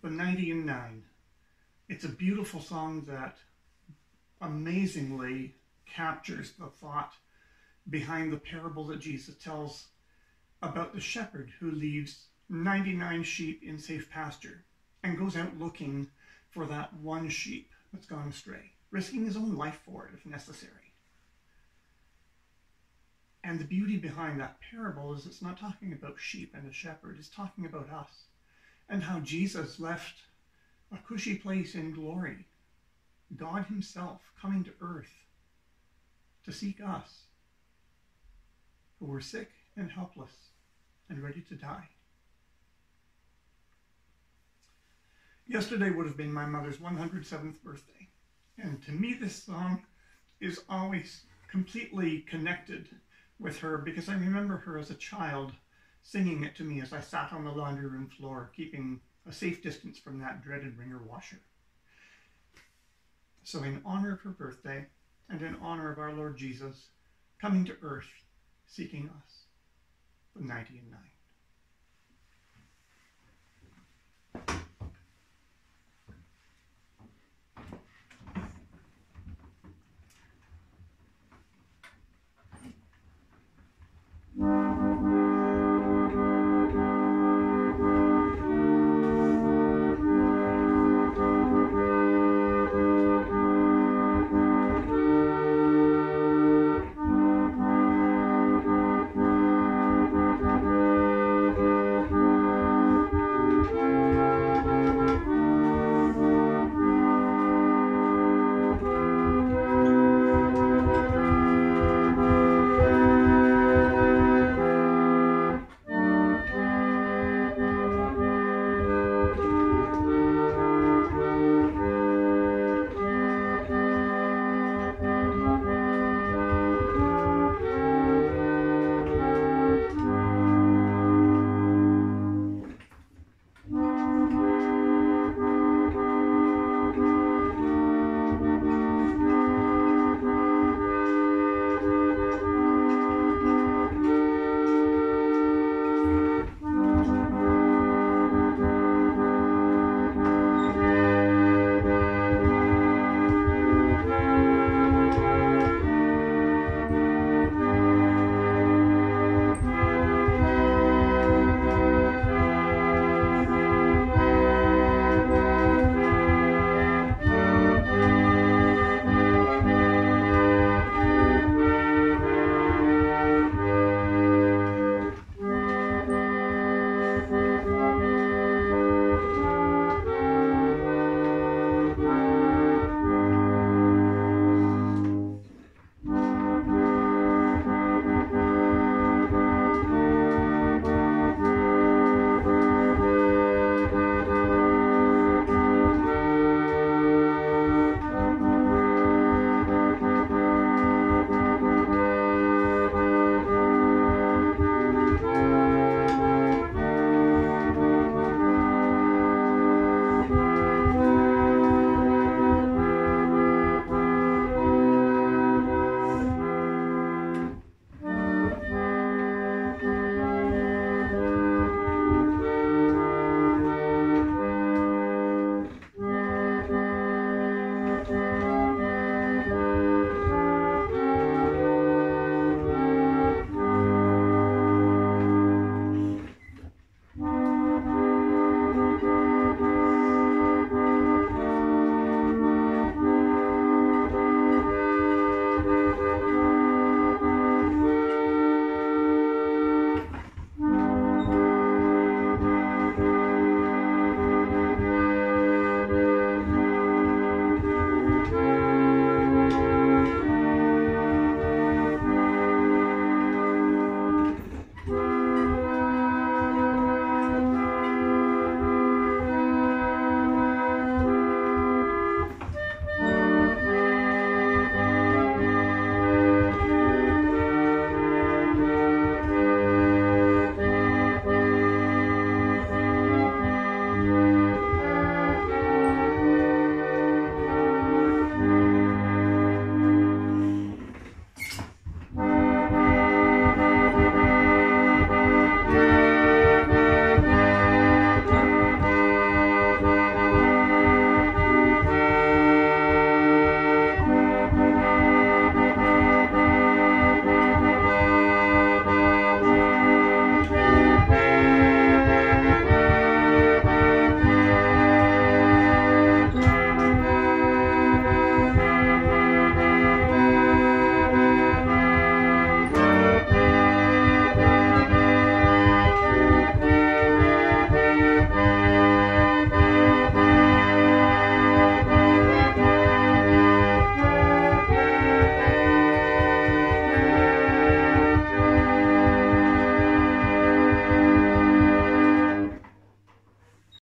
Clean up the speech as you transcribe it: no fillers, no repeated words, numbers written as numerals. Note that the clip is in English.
The 90 and 9. It's a beautiful song that amazingly captures the thought behind the parable that Jesus tells about the shepherd who leaves 99 sheep in safe pasture and goes out looking for that one sheep that's gone astray, risking his own life for it if necessary. And the beauty behind that parable is it's not talking about sheep and a shepherd, it's talking about us and how Jesus left a cushy place in glory, God himself coming to earth to seek us, who were sick and helpless and ready to die. Yesterday would have been my mother's 107th birthday, and to me this song is always completely connected with her because I remember her as a child singing it to me as I sat on the laundry room floor, keeping a safe distance from that dreaded wringer washer. So in honor of her birthday and in honor of our Lord Jesus coming to earth, seeking us, the 90 and 9.